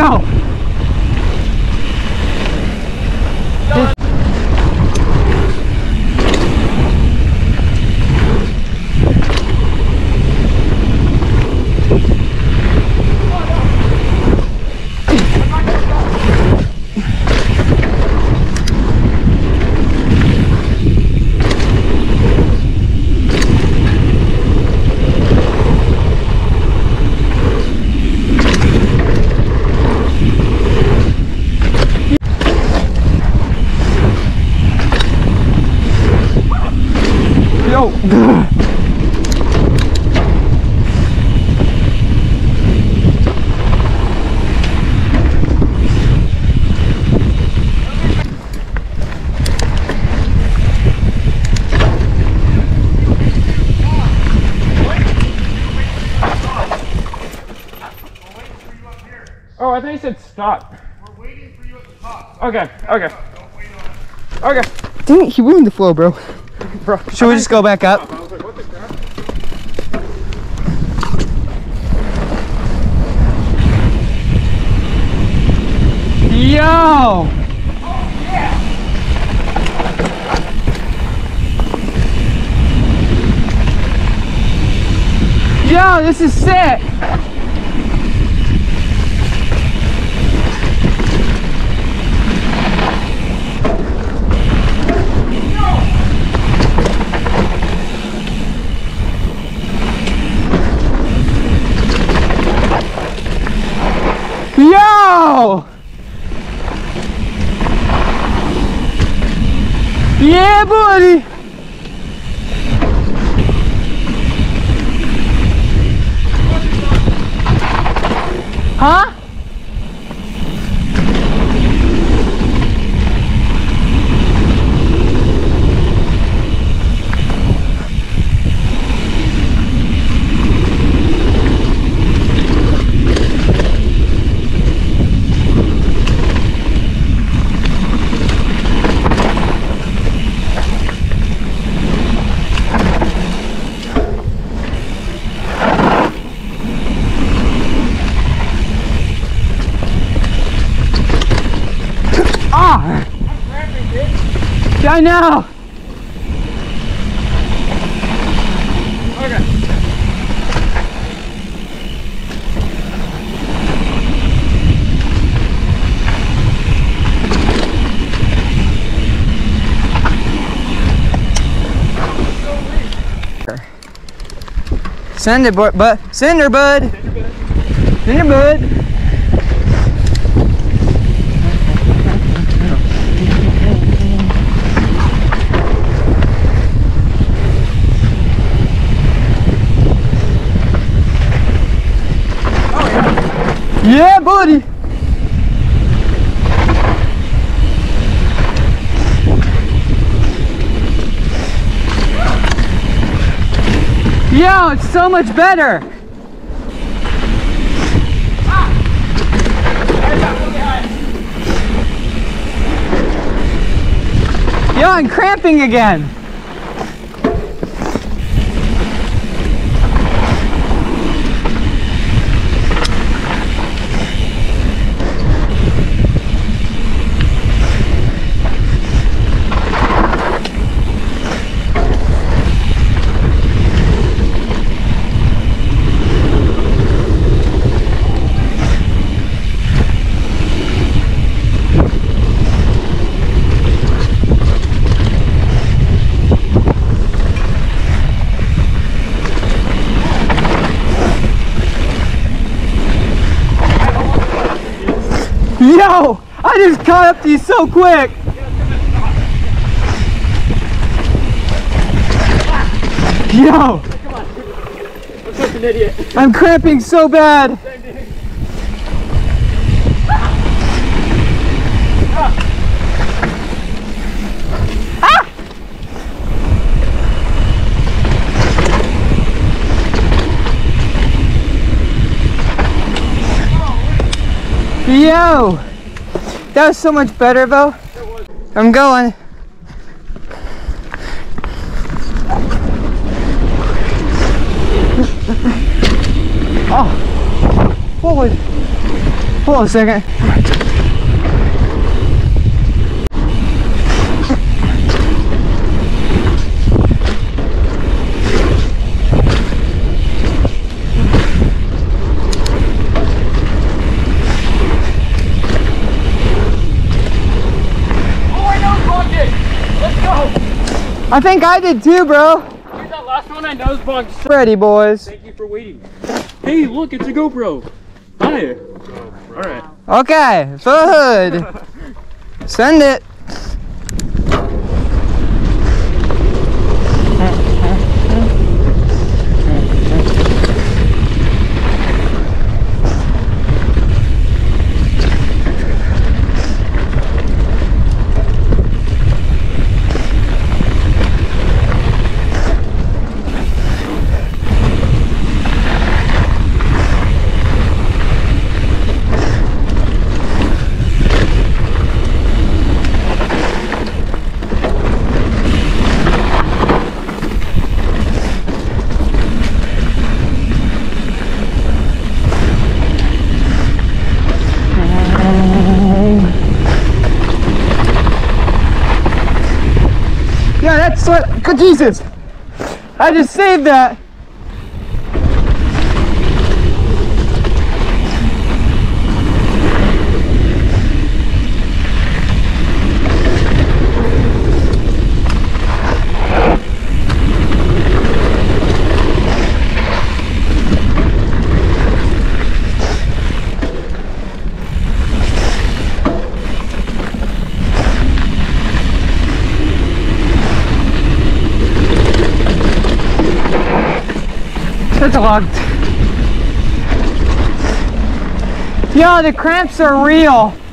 Yo! Yo! Oh, I thought you said stop. We're waiting for you at the top. Okay, okay. Don't wait on it. Okay. Dang it, he ruined the flow, bro. Bro, Should we just go back up? I was like, what the crap? Yo! Yo, this is sick! Yo! Yeah, buddy! Huh? I know. Okay. Send it, bud. Send her, bud. Send her, bud. Yeah, buddy. Yo, it's so much better. Yo, I'm cramping again. Yo, I just caught up to you so quick. Yo, Come on. I'm such an idiot. I'm cramping so bad. Yo, that was so much better, though. I'm going. Oh, Hold on a second. I think I did too, bro. Dude, that last one I nose bonked. Ready, boys. Thank you for waiting. Hey, look, it's a GoPro. Hi. Alright. Okay, food. Send it. Yeah, that's what. Good Jesus! I just saved that. It's locked. Yo, the cramps are real.